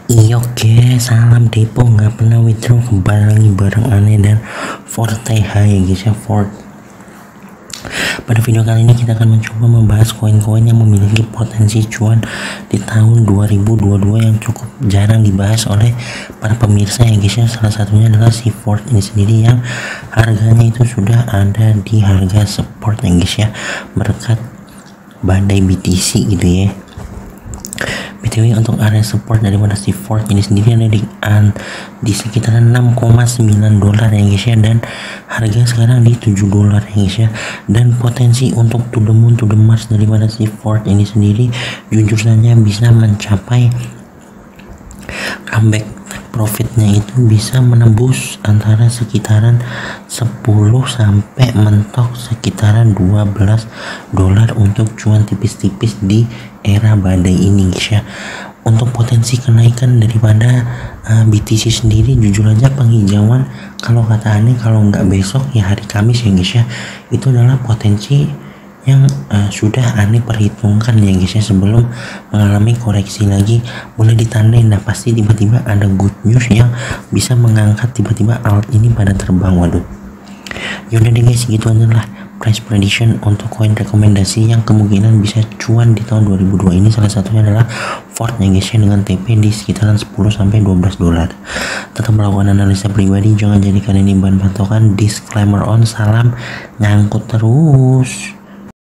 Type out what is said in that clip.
Iya oke, salam depo nggak pernah withdraw, kembali lagi bareng aneh dan Forte. Hai guys ya, Fort. Pada video kali ini kita akan mencoba membahas koin-koin yang memiliki potensi cuan di tahun 2022 yang cukup jarang dibahas oleh para pemirsa ya guys ya. Salah satunya adalah si Fort ini sendiri yang harganya itu sudah ada di harga support ya guys ya, berkat badai BTC gitu ya. BTW untuk area support daripada si Fort ini sendiri ada di sekitaran 6,9 dolar ya guys ya, dan harga sekarang di 7 dolar ya guys ya. Dan potensi untuk to the moon to the Mars daripada si Fort ini sendiri jujur saja bisa mencapai comeback profitnya itu bisa menembus antara sekitaran 10 sampai mentok sekitaran 12 dolar untuk cuan tipis-tipis di era badai ini guys ya. Untuk potensi kenaikan daripada BTC sendiri jujur aja penghijauan kalau kata aneh kalau nggak besok ya hari Kamis ya guys ya, itu adalah potensi yang sudah aneh perhitungkan ya guys ya sebelum mengalami koreksi lagi. Boleh ditandain, nah pasti tiba-tiba ada good news yang bisa mengangkat tiba-tiba alt ini pada terbang. Waduh, yaudah deh guys, gitu aja lah price prediction untuk koin rekomendasi yang kemungkinan bisa cuan di tahun 2002 ini. Salah satunya adalah Fort ya guys ya, dengan TP di sekitaran 10 sampai 12 dolar. Tetap melakukan analisa pribadi, jangan jadikan ini bahan patokan. Disclaimer on, salam nyangkut terus.